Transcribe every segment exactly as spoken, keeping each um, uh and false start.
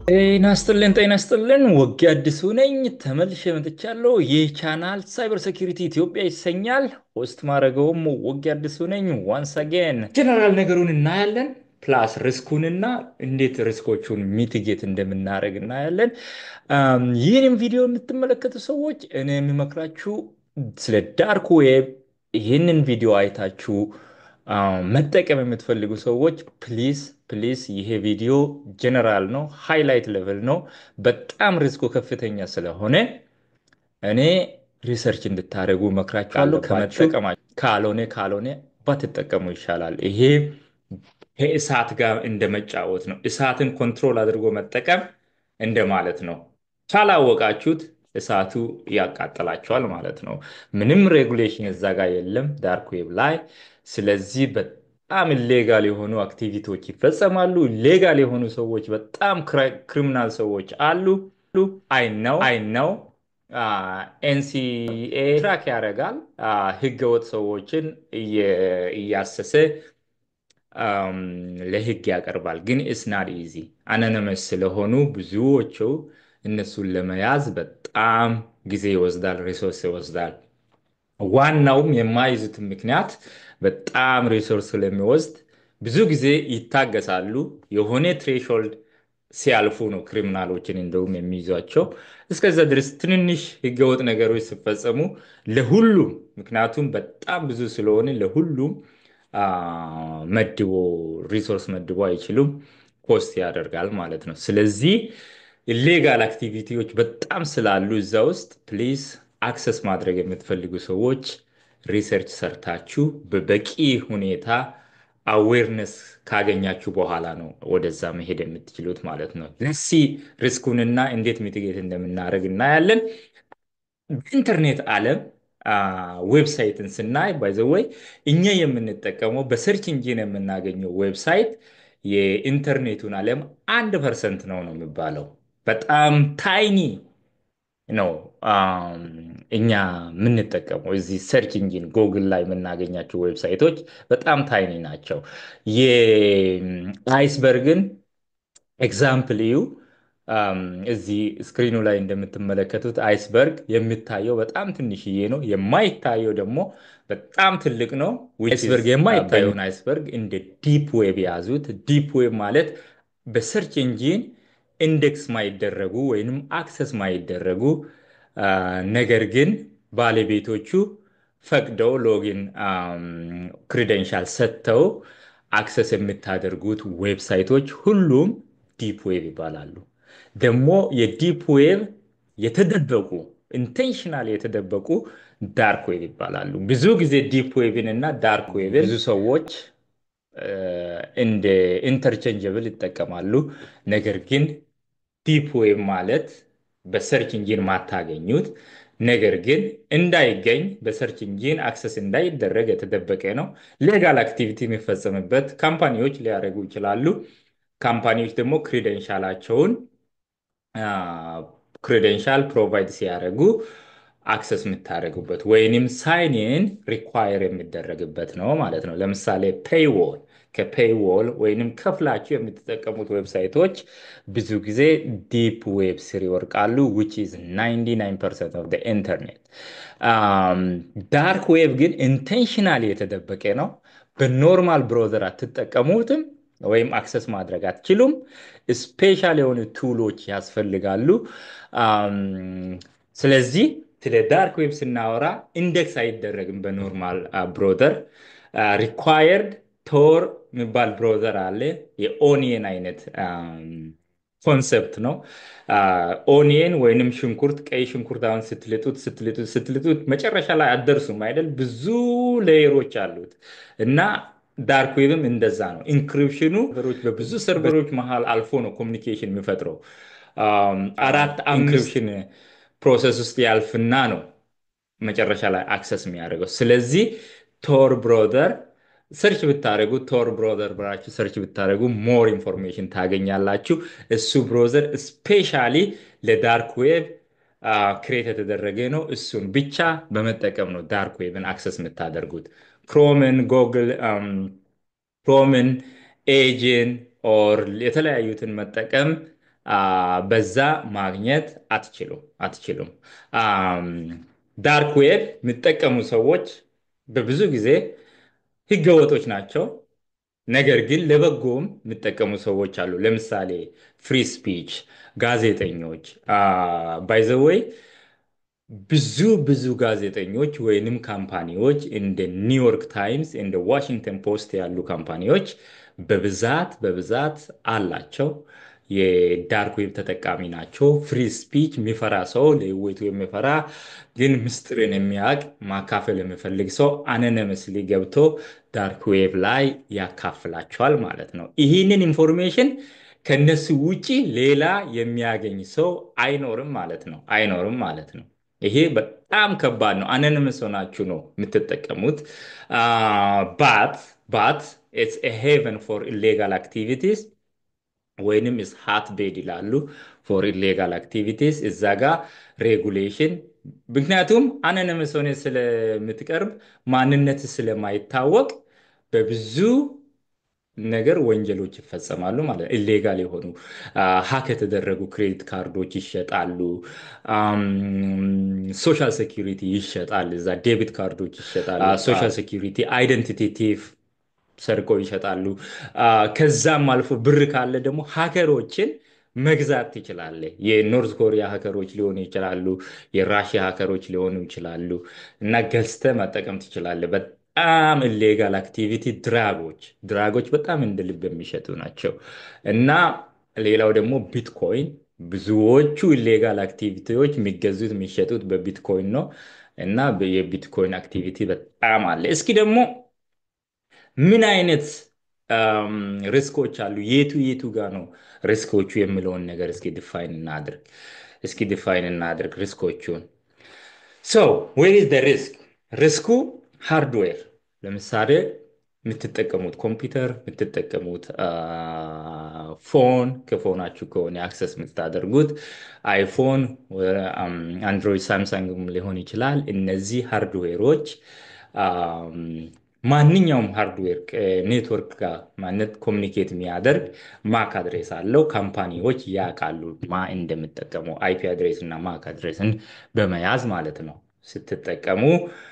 ጤና ይስጥልን ጤና ይስጥልን ወጌ አዲሱ ነኝ ተመልሼ መጥቻለሁ። ይህ ቻናል ሳይበር ሴኪሪቲ ኢትዮጵያ ይሰኛል። ሆስት ማድረገውም ወጌ አዲሱ ነኝ። ዋንስ አጌን ጀነራል ነገሩን እናያለን። ፕላስ ሪስኩንና እንዴት ሪስኮቹን ሚቲጌት እንደምናደርግ እናያለን። አም፣ ይህንም ቪዲዮ የምትመለከቱ ሰዎች እኔ የሚመክራችሁ ስለ ዳርክ ዌብ ይህንን ቪዲዮ አይታችሁ አም፣ መጠቀም የምትፈልጉ ሰዎች ፕሊዝ ፕሊዝ ይሄ ቪዲዮ ጀነራል ነው፣ ሃይላይት ሌቭል ነው። በጣም ሪስኩ ከፍተኛ ስለሆነ እኔ ሪሰርች እንድታደርጉ እመክራችኋለሁ። ከመጠቀማችሁ ካልሆነ ካልሆነ ባትጠቀሙ ይሻላል። ይሄ ከእሳት ጋር እንደመጫወት ነው። እሳትን ኮንትሮል አድርጎ መጠቀም እንደማለት ነው። ካላወቃችሁት እሳቱ ያቃጥላችኋል ማለት ነው። ምንም ሬጉሌሽን እዛ ጋር የለም ዳርክ ዌብ ላይ። ስለዚህ በጣም ኢሌጋል የሆኑ አክቲቪቲዎች ይፈጸማሉ። ኢሌጋል የሆኑ ሰዎች በጣም ክሪሚናል ሰዎች አሉ። አይ ነው አይ ነው ኤንሲኤ ትራክ ያደርጋል። ህገወጥ ሰዎችን እየ- እያሰሰ አም፣ ለህግ ያቀርባል። ግን ኢስናት ኢዚ አናነመስ ስለሆኑ ብዙዎቹ እነሱን ለመያዝ በጣም ጊዜ ይወስዳል፣ ሪሶርስ ይወስዳል። ዋናውም የማይዙትን ምክንያት በጣም ሪሶርስ ስለሚወስድ ብዙ ጊዜ ይታገሳሉ። የሆነ ትሬሾልድ ሲያልፉ ነው ክሪሚናሎችን እንደውም የሚይዟቸው። እስከዛ ድረስ ትንንሽ ህገወጥ ነገሮች ሲፈጸሙ ለሁሉም ምክንያቱም በጣም ብዙ ስለሆነ ለሁሉም አ፣ መድቦ ሪሶርስ መድቦ አይችሉም። ኮስት ያደርጋል ማለት ነው። ስለዚህ ኢሌጋል አክቲቪቲዎች በጣም ስላሉ እዛ ውስጥ ፕሊዝ አክሰስ ማድረግ የምትፈልጉ ሰዎች ሪሰርች ሰርታችሁ በበቂ ሁኔታ አዌርነስ ካገኛችሁ በኋላ ነው ወደዛ መሄድ የምትችሉት ማለት ነው። ለሲ ሪስኩንና እንዴት ሚቲጌት እንደምናደርግ እናያለን። በኢንተርኔት ዓለም ዌብሳይትን ስናይ ባይዘወይ እኛ የምንጠቀመው በሰርች ኢንጂን የምናገኘው ዌብሳይት የኢንተርኔቱን ዓለም አንድ ፐርሰንት ነው ነው የሚባለው። በጣም ታይኒ ነው። አም፣ እኛ የምንጠቀመው እዚህ ሰርች ኢንጂን ጎግል ላይ የምናገኛቸው ዌብሳይቶች በጣም ታይኒ ናቸው። የአይስበርግን ኤግዛምፕል እዩ። አም፣ እዚህ ስክሪኑ ላይ እንደምትመለከቱት አይስበርግ የሚታየው በጣም ትንሽዬ ነው፣ የማይታየው ደግሞ በጣም ትልቅ ነው። አይስበርግ የማይታየውን አይስበርግ እንደ ዲፕ ዌብ የያዙት። ዲፕ ዌብ ማለት በሰርች ኢንጂን ኢንዴክስ ማይደረጉ ወይንም አክሰስ ማይደረጉ አ፣ ነገር ግን ባለቤቶቹ ፈቅደው ሎጊን ክሪደንሻል ሰጥተው አክሰስ የምታደርጉት ዌብሳይቶች ሁሉም ዲፕ ዌብ ይባላሉ። ደግሞ የዲፕ ዌብ የተደበቁ ኢንቴንሽናል የተደበቁ ዳርክ ዌብ ይባላሉ። ብዙ ጊዜ ዲፕ ዌብን እና ዳርክ ዌብን ብዙ ሰዎች እ፣ እንደ ኢንተርቼንጀብል ይጠቀማሉ። ነገር ግን ዲፕ ዌብ ማለት በሰርች ኢንጂን ማታገኙት ነገር ግን እንዳይገኝ በሰርች ኢንጂን አክሰስ እንዳይደረግ የተደበቀ ነው። ሌጋል አክቲቪቲ የሚፈጸምበት ካምፓኒዎች ሊያደርጉ ይችላሉ። ካምፓኒዎች ደግሞ ክሪደንሻላቸውን ክሬደንሻል ፕሮቫይድ ሲያደርጉ አክሰስ የምታደርጉበት ወይንም ሳይንን ሪኳየር የሚደረግበት ነው ማለት ነው። ለምሳሌ ፔይዎል ከፔይዎል ወይንም ከፍላችሁ የምትጠቀሙት ዌብሳይቶች ብዙ ጊዜ ዲፕ ዌብ ስር ይወርቃሉ which is ninety-nine percent of the internet። ዳርክ ዌብ ግን ኢንቴንሽናሊ የተደበቀ ነው። በኖርማል ብሮዘር አትጠቀሙትም ወይም አክሰስ ማድረግ አትችሉም። ስፔሻል የሆኑ ቱሎች ያስፈልጋሉ። አም፣ ስለዚህ ስለ ዳርክ ዌብ ስናወራ ኢንዴክስ አይደረግም በኖርማል ብሮዘር። ሪኳየርድ ቶር የሚባል ብሮዘር አለ። የኦኒየን አይነት ኮንሰፕት ነው። ኦኒየን ወይንም ሽንኩርት፣ ቀይ ሽንኩርት አሁን ስትልጡት ስትልጡት ስትልጡት መጨረሻ ላይ አትደርሱም አይደል? ብዙ ሌየሮች አሉት እና ዳርክ ዌብም እንደዛ ነው። ኢንክሪፕሽኑ ሰርቨሮች በብዙ ሰርቨሮች መሃል አልፎ ነው ኮሚኒኬሽን የሚፈጥረው። አም፣ አራት ኢንክሪፕሽን ፕሮሰስ ውስጥ ያልፍና ነው መጨረሻ ላይ አክሰስ የሚያደርገው። ስለዚህ ቶር ብሮዘር ሰርች ብታደርጉ ቶር ብሮዘር ብላችሁ ሰርች ብታደርጉ ሞር ኢንፎርሜሽን ታገኛላችሁ። እሱ ብሮዘር ስፔሻሊ ለዳርክ ዌብ ክሬት የተደረገ ነው። እሱን ብቻ በመጠቀም ነው ዳርክ ዌብን አክሰስ የምታደርጉት። ክሮምን፣ ጎግል ክሮምን፣ ኤጅን ኦር የተለያዩትን መጠቀም አ፣ በዛ ማግኘት አትችሉም አትችሉም። አም፣ ዳርክ ዌብ የሚጠቀሙ ሰዎች በብዙ ጊዜ ህገወጦች ናቸው። ነገር ግን ለበጎም የሚጠቀሙ ሰዎች አሉ። ለምሳሌ ፍሪ ስፒች ጋዜጠኞች ባይ ዘ ዌይ ብዙ ብዙ ጋዜጠኞች ወይንም ካምፓኒዎች እንደ ኒውዮርክ ታይምስ እንደ ዋሽንግተን ፖስት ያሉ ካምፓኒዎች በብዛት በብዛት አላቸው። የዳርክ ዌብ ተጠቃሚ ናቸው። ፍሪ ስፒች የሚፈራ ሰው ለህይወቱ የሚፈራ ግን ምስጢርን የሚያውቅ ማካፈል የሚፈልግ ሰው አነነመስሊ ገብቶ ዳርክ ዌብ ላይ ያካፍላቸዋል ማለት ነው። ይህንን ኢንፎርሜሽን ከነሱ ውጪ ሌላ የሚያገኝ ሰው አይኖርም ማለት ነው። አይኖርም ማለት ነው። ይሄ በጣም ከባድ ነው። አነንመስ ሆናችሁ ነው የምትጠቀሙት። ባት ባት ኢትስ ኤ ሄቨን ፎር ኢሌጋል አክቲቪቲስ ወይንም ኢስ ሃት ቤድ ይላሉ ፎር ኢሌጋል አክቲቪቲስ። እዛ ጋር ሬጉሌሽን ምክንያቱም አነንመስ ሆነ ስለምትቀርብ ማንነት ስለማይታወቅ በብዙ ነገር ወንጀሎች ይፈጸማሉ ማለት ነው። ኢሌጋል የሆኑ ሀክ የተደረጉ ክሬዲት ካርዶች ይሸጣሉ። ሶሻል ሴኪሪቲ ይሸጣል። እዛ ዴቢት ካርዶች ይሸጣሉ። ሶሻል ሴኪሪቲ አይደንቲቲ ቲፍ ሰርቀው ይሸጣሉ። አ፣ ከዛም አልፎ ብር ካለ ደግሞ ሀከሮችን መግዛት ትችላለህ። የኖርዝ ኮሪያ ሀከሮች ሊሆኑ ይችላሉ፣ የራሽያ ሀከሮች ሊሆኑ ይችላሉ እና ገዝተህ መጠቀም ትችላለህ። በጣም ኢሌጋል አክቲቪቲ ድራጎች ድራጎች በጣም እንደ ልብ የሚሸጡ ናቸው እና ሌላው ደግሞ ቢትኮይን ብዙዎቹ ኢሌጋል አክቲቪቲዎች የሚገዙት የሚሸጡት በቢትኮይን ነው እና የቢትኮይን አክቲቪቲ በጣም አለ። እስኪ ደግሞ ምን አይነት አም፣ ሪስኮች አሉ? የቱ የቱ ጋር ነው ሪስኮቹ የሚለውን ነገር እስኪ ዲፋይን እናድርግ። እስኪ ዲፋይን እናድርግ ሪስኮቹን። ሶ ዌር ኢዝ ዘ ሪስክ? ሪስኩ ሃርድዌር፣ ለምሳሌ የምትጠቀሙት ኮምፒውተር፣ የምትጠቀሙት አ፣ ፎን፣ ከፎናችሁ ከሆነ አክሰስ የምታደርጉት አይፎን፣ አንድሮይድ፣ ሳምሰንግም ሊሆን ይችላል። እነዚህ ሃርድዌሮች አም፣ ማንኛውም ሃርድዌር ኔትወርክ ጋር ማለት ኮሚኒኬት የሚያደርግ ማክ አድሬስ አለው። ካምፓኒዎች ያውቃሉ ማ እንደምጠቀሙ አይፒ አድሬስ እና ማክ አድሬስን በመያዝ ማለት ነው። ስትጠቀሙ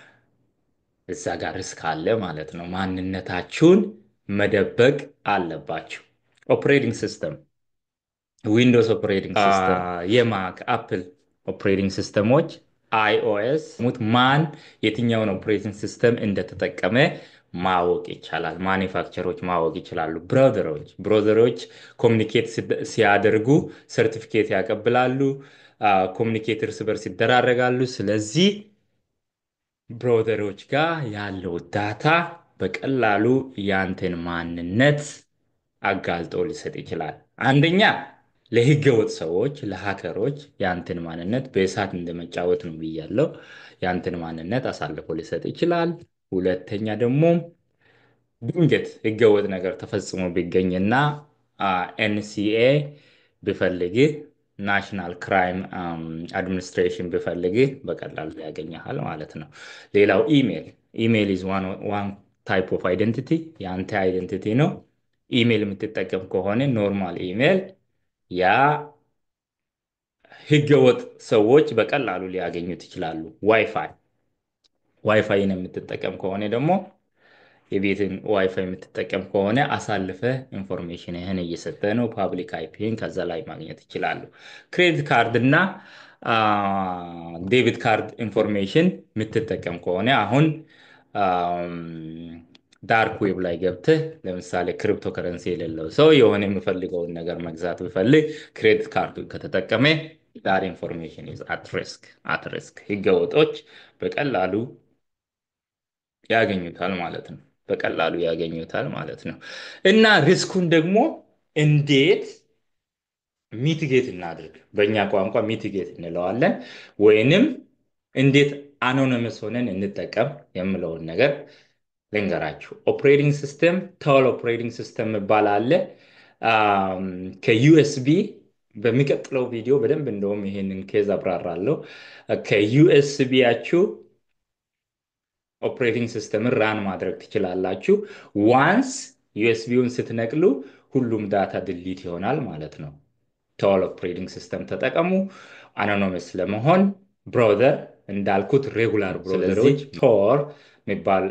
እዛ ጋር ሪስክ አለ ማለት ነው። ማንነታችሁን መደበቅ አለባችሁ። ኦፕሬቲንግ ሲስተም ዊንዶውስ ኦፕሬቲንግ ሲስተም፣ የማክ አፕል ኦፕሬቲንግ ሲስተሞች አይኦኤስ ሙት ማን የትኛውን ኦፕሬቲንግ ሲስተም እንደተጠቀመ ማወቅ ይቻላል። ማኒፋክቸሮች ማወቅ ይችላሉ። ብራውዘሮች ብራውዘሮች ኮሚኒኬት ሲያደርጉ ሰርቲፊኬት ያቀብላሉ። ኮሚኒኬት እርስ በርስ ይደራረጋሉ። ስለዚህ ብራውዘሮች ጋር ያለው ዳታ በቀላሉ ያንተን ማንነት አጋልጦ ሊሰጥ ይችላል። አንደኛ ለህገወጥ ሰዎች ለሃከሮች ያንተን ማንነት በእሳት እንደመጫወት ነው ብያለው። ያንተን ማንነት አሳልፎ ሊሰጥ ይችላል። ሁለተኛ ደግሞ ድንገት ህገወጥ ነገር ተፈጽሞ ቢገኝና ኤንሲኤ ቢፈልግህ ናሽናል ክራይም አድሚኒስትሬሽን ቢፈልግህ በቀላሉ ያገኘሃል ማለት ነው። ሌላው ኢሜል ኢሜል ኢዝ ዋን ታይፕ ኦፍ አይደንቲቲ፣ የአንተ አይደንቲቲ ነው። ኢሜል የምትጠቀም ከሆነ ኖርማል ኢሜል ያ ህገወጥ ሰዎች በቀላሉ ሊያገኙት ይችላሉ። ዋይፋይ ዋይፋይን የምትጠቀም ከሆነ ደግሞ የቤትን ዋይፋይ የምትጠቀም ከሆነ አሳልፈ ኢንፎርሜሽንህን እየሰጠ ነው። ፓብሊክ አይፒን ከዛ ላይ ማግኘት ይችላሉ። ክሬዲት ካርድ እና ዴቢት ካርድ ኢንፎርሜሽን የምትጠቀም ከሆነ አሁን ዳርክ ዌብ ላይ ገብተህ ለምሳሌ ክሪፕቶ ከረንሲ የሌለው ሰው የሆነ የሚፈልገውን ነገር መግዛት ቢፈልግ ክሬዲት ካርዱን ከተጠቀመ ዳር ኢንፎርሜሽን ኢዝ አት ሪስክ አት ሪስክ ህገወጦች በቀላሉ ያገኙታል ማለት ነው። በቀላሉ ያገኙታል ማለት ነው። እና ሪስኩን ደግሞ እንዴት ሚቲጌት እናድርግ? በእኛ ቋንቋ ሚቲጌት እንለዋለን። ወይንም እንዴት አኖኒመስ ሆነን እንጠቀም የምለውን ነገር ልንገራችሁ። ኦፕሬቲንግ ሲስተም ታል ኦፕሬቲንግ ሲስተም የሚባል አለ። ከዩኤስቢ በሚቀጥለው ቪዲዮ በደንብ እንደውም ይሄንን ኬዝ አብራራለሁ። ከዩኤስቢያችሁ ኦፕሬቲንግ ሲስተምን ራን ማድረግ ትችላላችሁ። ዋንስ ዩኤስቢውን ስትነቅሉ ሁሉም ዳታ ድሊት ይሆናል ማለት ነው። ቶል ኦፕሬቲንግ ሲስተም ተጠቀሙ። አኖኒመስ ለመሆን ብሮዘር እንዳልኩት ሬጉላር ብሮዘሮች ቶር የሚባል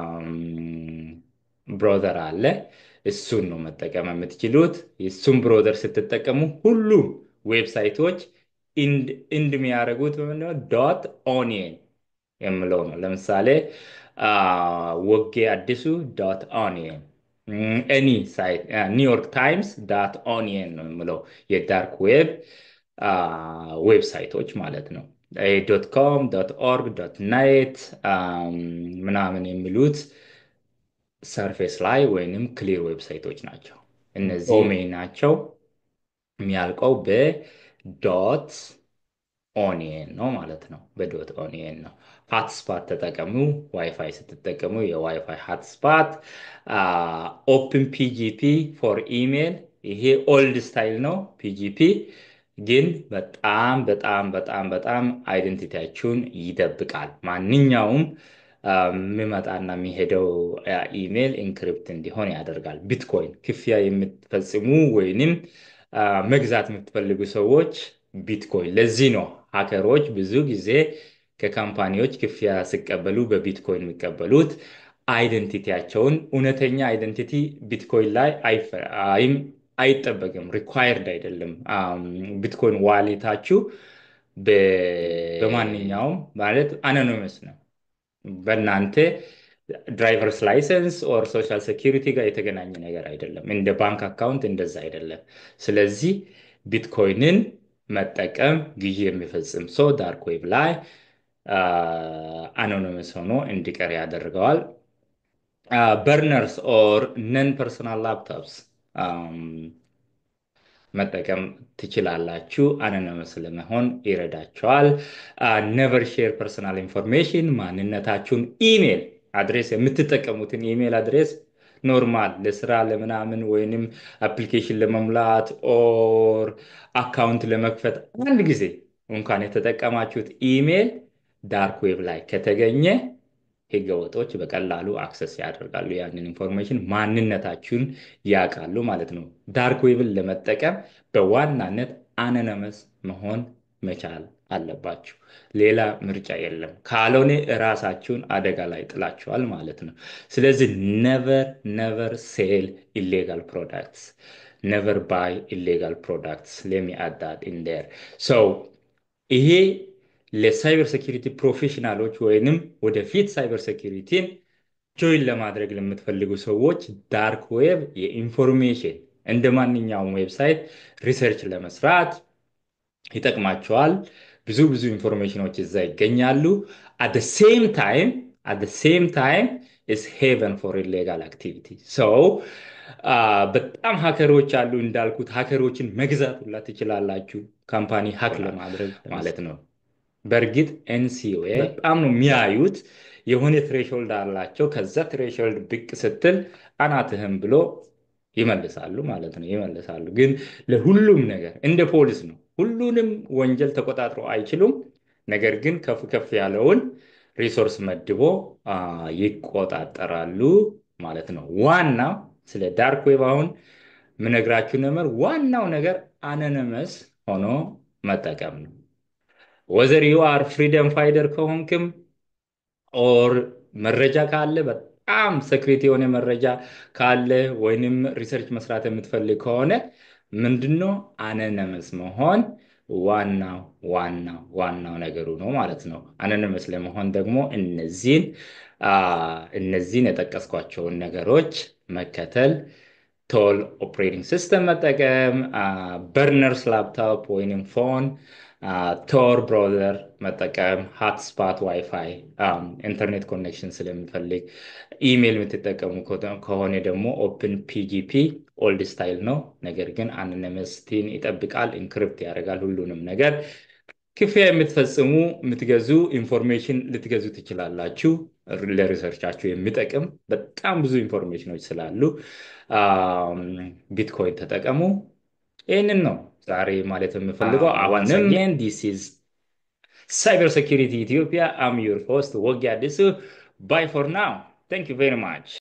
ብሮዘር አለ። እሱን ነው መጠቀም የምትችሉት። እሱን ብሮዘር ስትጠቀሙ ሁሉም ዌብሳይቶች ኢንድ የሚያደርጉት ዶት ኦኒየን የምለው ነው። ለምሳሌ ወጌ አዲሱ ዶት ኦኒየን፣ ኤኒ ሳይት ኒውዮርክ ታይምስ ዶት ኦኒየን ነው የምለው የዳርክ ዌብ ዌብሳይቶች ማለት ነው። ዶት ኮም ዶት ኦርግ ዶት ናይት ምናምን የሚሉት ሰርፌስ ላይ ወይንም ክሊር ዌብሳይቶች ናቸው። እነዚህ ሜን ናቸው። የሚያልቀው በዶት ኦኒየን ነው ማለት ነው። በዶት ኦኒየን ነው። ሃትስፓት ተጠቀሙ። ዋይፋይ ስትጠቀሙ የዋይፋይ ሃትስፓት። ኦፕን ፒጂፒ ፎር ኢሜል። ይሄ ኦልድ ስታይል ነው። ፒጂፒ ግን በጣም በጣም በጣም በጣም አይደንቲቲያችሁን ይደብቃል። ማንኛውም የሚመጣና የሚሄደው ኢሜል ኢንክሪፕት እንዲሆን ያደርጋል። ቢትኮይን ክፍያ የምትፈጽሙ ወይንም መግዛት የምትፈልጉ ሰዎች ቢትኮይን። ለዚህ ነው ሀከሮች ብዙ ጊዜ ከካምፓኒዎች ክፍያ ሲቀበሉ በቢትኮይን የሚቀበሉት። አይደንቲቲያቸውን እውነተኛ አይደንቲቲ ቢትኮይን ላይ አይጠበቅም፣ ሪኳየርድ አይደለም። ቢትኮይን ዋሌታችሁ በማንኛውም ማለት አኖኒመስ ነው። በእናንተ ድራይቨርስ ላይሰንስ ኦር ሶሻል ሴኪሪቲ ጋር የተገናኘ ነገር አይደለም። እንደ ባንክ አካውንት እንደዛ አይደለም። ስለዚህ ቢትኮይንን መጠቀም ግዢ የሚፈጽም ሰው ዳርክ ዌብ ላይ አኖኒመስ ሆኖ እንዲቀር ያደርገዋል። በርነርስ ኦር ነን ፐርሰናል ላፕቶፕስ መጠቀም ትችላላችሁ። አኖኒመስ ለመሆን ይረዳቸዋል። ነቨር ሼር ፐርሰናል ኢንፎርሜሽን፣ ማንነታችሁን፣ ኢሜል አድሬስ፣ የምትጠቀሙትን ኢሜል አድሬስ ኖርማል ለስራ ለምናምን ወይንም አፕሊኬሽን ለመሙላት ኦር አካውንት ለመክፈት አንድ ጊዜ እንኳን የተጠቀማችሁት ኢሜል ዳርክ ዌብ ላይ ከተገኘ ህገወጦች በቀላሉ አክሰስ ያደርጋሉ። ያንን ኢንፎርሜሽን ማንነታችሁን ያውቃሉ ማለት ነው። ዳርክ ዌብን ለመጠቀም በዋናነት አኖኒመስ መሆን መቻል አለባችሁ። ሌላ ምርጫ የለም። ካልሆነ እራሳችሁን አደጋ ላይ ጥላችኋል ማለት ነው። ስለዚህ never never sell illegal products, never buy illegal products. let me add that in there. so ይሄ ለሳይበር ሴኪሪቲ ፕሮፌሽናሎች ወይንም ወደፊት ሳይበር ሴኪሪቲን ጆይን ለማድረግ ለምትፈልጉ ሰዎች ዳርክ ዌብ የኢንፎርሜሽን እንደ ማንኛውም ዌብሳይት ሪሰርች ለመስራት ይጠቅማቸዋል። ብዙ ብዙ ኢንፎርሜሽኖች እዛ ይገኛሉ። at the same time at the same time is heaven for illegal activity. so በጣም ሀከሮች አሉ። እንዳልኩት ሀከሮችን መግዛት ሁላ ትችላላችሁ፣ ካምፓኒ ሀክ ለማድረግ ማለት ነው። በእርግጥ ኤንሲኦ በጣም ነው የሚያዩት። የሆነ ትሬሾልድ አላቸው። ከዛ ትሬሾልድ ብቅ ስትል አናትህም ብሎ ይመልሳሉ ማለት ነው። ይመልሳሉ። ግን ለሁሉም ነገር እንደ ፖሊስ ነው። ሁሉንም ወንጀል ተቆጣጥሮ አይችሉም። ነገር ግን ከፍ ከፍ ያለውን ሪሶርስ መድቦ ይቆጣጠራሉ ማለት ነው። ዋናው ስለ ዳርክ ዌብ አሁን ምነግራችሁ ነገር ዋናው ነገር አኖኒመስ ሆኖ መጠቀም ነው። ወዘር ዩ አር ፍሪደም ፋይደር ከሆንክም ኦር መረጃ ካለ በጣም ሴክሬት የሆነ መረጃ ካለ ወይንም ሪሰርች መስራት የምትፈልግ ከሆነ ምንድነው አኖኒመስ መሆን ዋናው ዋናው ዋናው ነገሩ ነው ማለት ነው። አኖኒመስ ለመሆን ደግሞ እነዚህን እነዚህን የጠቀስኳቸውን ነገሮች መከተል፣ ቶል ኦፕሬቲንግ ሲስተም መጠቀም፣ በርነርስ ላፕቶፕ ወይንም ፎን፣ ቶር ብራውዘር መጠቀም፣ ሃትስፓት ዋይፋይ ኢንተርኔት ኮኔክሽን ስለሚፈልግ፣ ኢሜል የምትጠቀሙ ከሆነ ደግሞ ኦፕን ፒጂፒ ኦልድ ስታይል ነው። ነገር ግን አኖኒመስቲን ይጠብቃል፣ ኢንክሪፕት ያደርጋል ሁሉንም ነገር። ክፍያ የምትፈጽሙ የምትገዙ ኢንፎርሜሽን ልትገዙ ትችላላችሁ። ለሪሰርቻችሁ የሚጠቅም በጣም ብዙ ኢንፎርሜሽኖች ስላሉ ቢትኮይን ተጠቀሙ። ይህንን ነው ዛሬ ማለት የምፈልገው። አሁንም ዲስ ኢዝ Cybersecurity Ethiopia. I'm your host, Wogi Adisu. Bye for now. Thank you very much.